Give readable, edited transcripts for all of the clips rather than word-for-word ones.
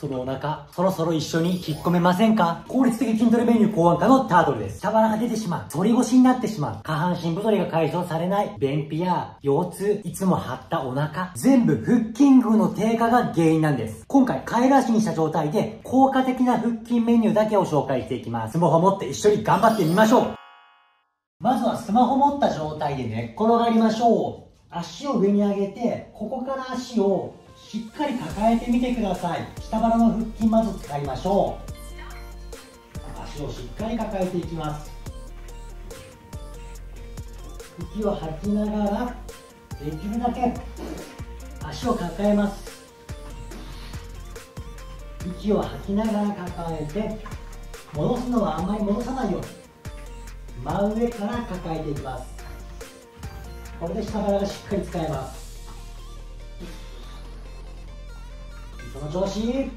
そのお腹、そろそろ一緒に引っ込めませんか？効率的筋トレメニュー考案家のタートルです。下腹が出てしまう。反り腰になってしまう。下半身太りが解消されない。便秘や腰痛、いつも張ったお腹。全部腹筋群の低下が原因なんです。今回、カイラ足にした状態で、効果的な腹筋メニューだけを紹介していきます。スマホ持って一緒に頑張ってみましょう。まずはスマホ持った状態で寝っ転がりましょう。足を上に上げて、ここから足をしっかり抱えてみてください。下腹の腹筋まず使いましょう。足をしっかり抱えていきます。息を吐きながらできるだけ足を抱えます。息を吐きながら抱えて、戻すのはあんまり戻さないように真上から抱えていきます。これで下腹がしっかり使えます。その調子。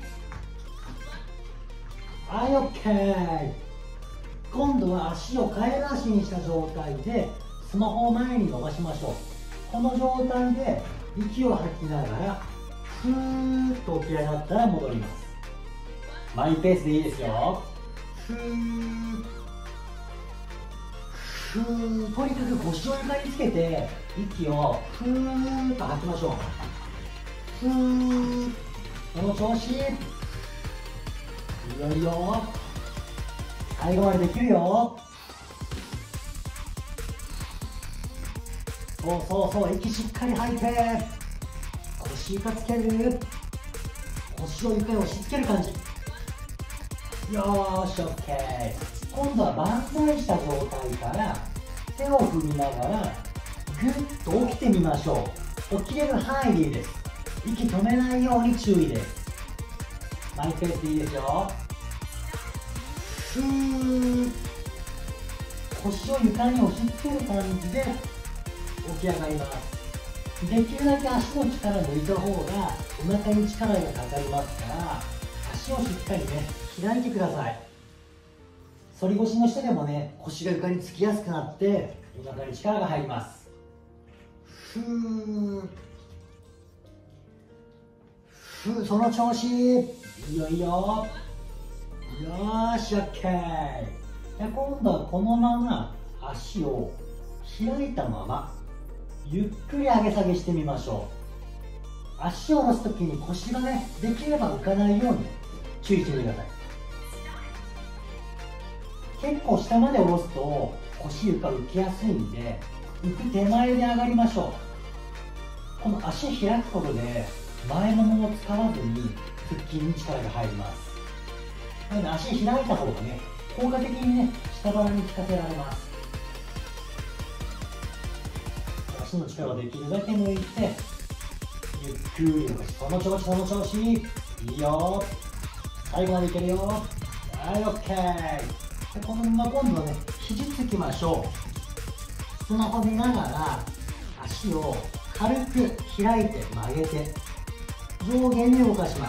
はい、 OK。 今度は足をカエル足にした状態でスマホを前に伸ばしましょう。この状態で息を吐きながらふーっと起き上がったら戻ります。マイペースでいいですよ。ふーふー、とにかく腰を床につけて息をふーっと吐きましょう。ふー、その調子。いよいよ最後までできるよ。そうそうそう、息しっかり吐いて腰床つける。腰を床に押し付ける感じ。よーし、 OK。 今度は万歳した状態から手を振りながらぐっと起きてみましょう。起きれる範囲でいいです。息止めないように注意です。マイペースでいいですよ。ふー、腰を床に押し付ける感じで起き上がります。できるだけ足の力抜いた方がお腹に力がかかりますから、足をしっかりね開いてください。反り腰の人でもね、腰が床につきやすくなってお腹に力が入ります。ふーふー、その調子。いよいよ。よーし、 OK。 今度はこのまま足を開いたままゆっくり上げ下げしてみましょう。足を下ろすときに腰がねできれば浮かないように注意してみてください。結構下まで下ろすと腰床浮きやすいんで、浮く手前で上がりましょう。この足開くことで前ももを使わずに腹筋に力が入ります。なので足開いた方がね効果的にね下腹に効かせられます。足の力をできるだけ抜いてゆっくり動かし、その調子、その調子。いいよ、最後までいけるよ。はい、 OK。 でこのまま今度はね肘つきましょう。スマホ見ながら足を軽く開いて曲げて上下に動かします。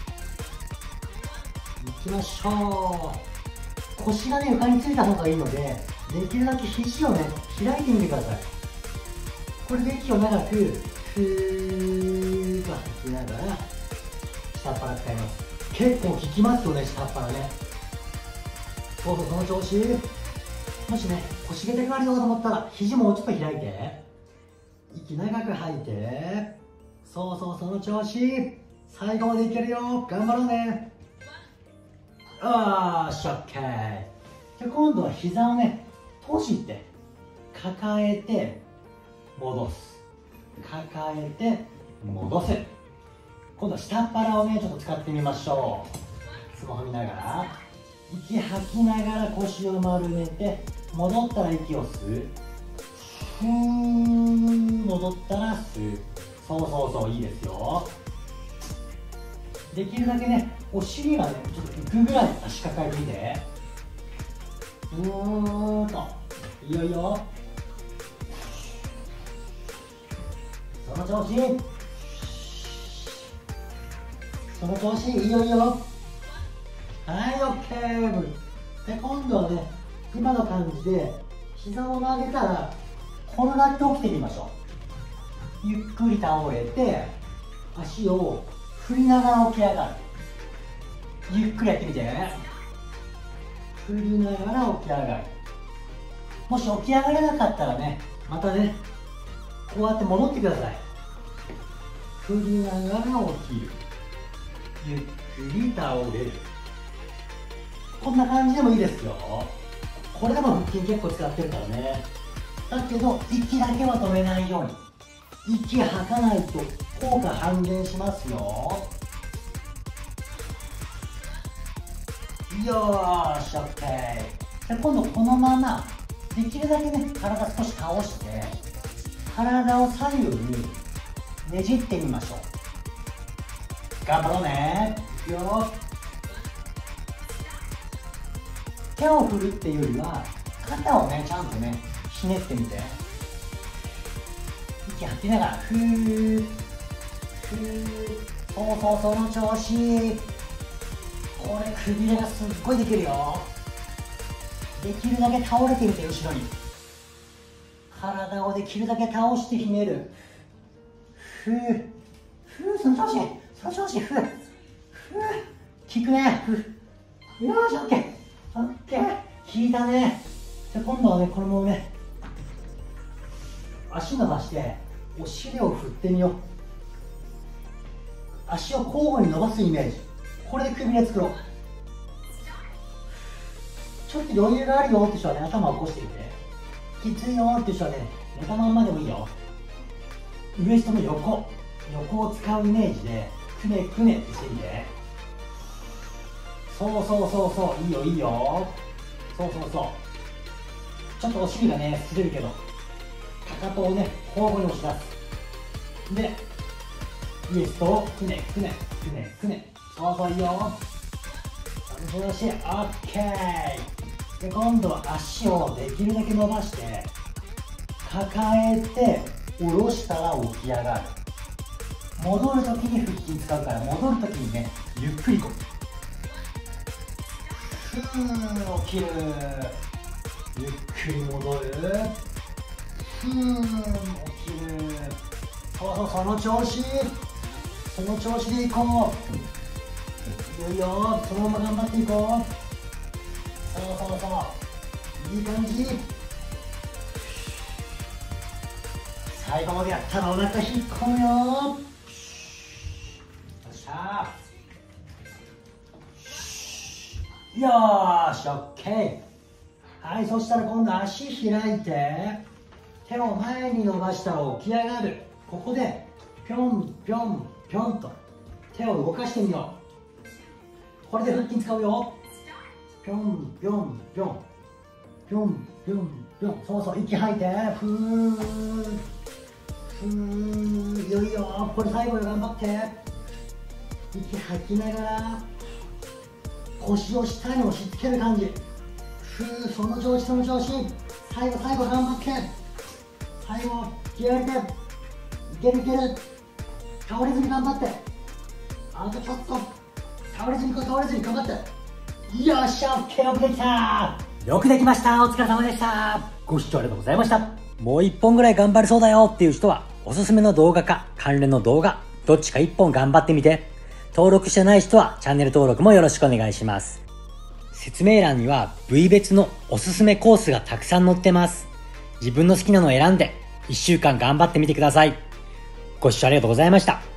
いきましょう。腰がね床についた方がいいので、できるだけ肘をね開いてみてください。これで息を長くふーっと吐きながら下っ腹使います。結構効きますよね、下っ腹ね。そうそう、その調子。もしね腰がでかいよと思ったら肘もうちょっと開いて息長く吐いて、そうそう、その調子。最後までいけるよ、頑張ろうね。あーし、 OK。 で今度は膝をね閉じて抱えて戻す、抱えて戻す。今度は下っ腹をねちょっと使ってみましょう。スマホ見ながら息吐きながら腰を丸めて、戻ったら息を吸う。ふー、戻ったら吸う。そうそうそう、いいですよ。できるだけねお尻がねちょっと浮くぐらい足抱えてみて。ふーっと、いよいよ。その調子、その調子。いいよいいよ。はい、 OK。 で今度はね今の感じで膝を曲げたら転がって起きてみましょう。ゆっくり倒れて足を振りながら起き上がる。 ゆっくりやってみて。振りながら起き上がる。もし起き上がれなかったらね、またね、こうやって戻ってください。振りながら起きる。ゆっくり倒れる。こんな感じでもいいですよ。これでも腹筋結構使ってるからね。だけど息だけは止めないように。息吐かないと効果半減しますよ。よーし OK。 じゃ今度このままできるだけね、体少し倒して体を左右にねじってみましょう。頑張ろうね。いくよ。手を振るっていうよりは肩をねちゃんとねひねってみて。息吐きながらふーふー。そうそう、その調子。これくびれがすっごいできるよ。できるだけ倒れてみて、後ろに体をできるだけ倒してひねる。ふーふー、その調子、その調子。ふーふー、効くね。ふー、よーし OK。 オッケー、効いたね。じゃあ今度はね、このままね足伸ばしてお尻を振ってみよう。足を交互に伸ばすイメージ。これでくびれ作ろう。ちょっと余裕があるよって人はね、頭を起こしてみて。きついよって人はね、寝たまんまでもいいよ。ウエストの横を使うイメージでくねくねってしてみて。そうそうそうそう、いいよいいよ。そうそうそう。ちょっとお尻がね擦れるけど、かかとをね交互に押し出す。でウエストをくねくねくねくね。そうそう、いいよ。その調子。オッケー。で今度は足をできるだけ伸ばして抱えて下ろしたら起き上がる。戻るときに腹筋使うから、戻るときにねゆっくりこうふー起きる。ゆっくり戻る。ふー起きる。そうそう、その調子。その調子でいこう。いいよ、そのまま頑張っていこう。そうそうそう、いい感じ。最後までやったらお腹引っ込むよ。よっしゃー。よーし OK。 はい、そしたら今度足開いて手を前に伸ばしたら起き上がる。ここでぴょんぴょんぴょんと手を動かしてみよう。これで腹筋使うよ。ぴょんぴょんぴょんぴょんぴょんぴょん。そうそう、息吐いてふーふー。いよいよ、これ最後で頑張って。息吐きながら腰を下に押し付ける感じ。ふー、その調子その調子。最後最後頑張って。最後気合い入れて。いけるいける。倒れずに頑張って。あとちょっと倒れずに倒れずに頑張って。よっしゃ OK、 よくできた。よくできました。お疲れ様でした。ご視聴ありがとうございました。もう1本ぐらい頑張れそうだよっていう人はおすすめの動画か関連の動画どっちか1本頑張ってみて。登録してない人はチャンネル登録もよろしくお願いします。説明欄には部位別のおすすめコースがたくさん載ってます。自分の好きなのを選んで1週間頑張ってみてください。ご視聴ありがとうございました。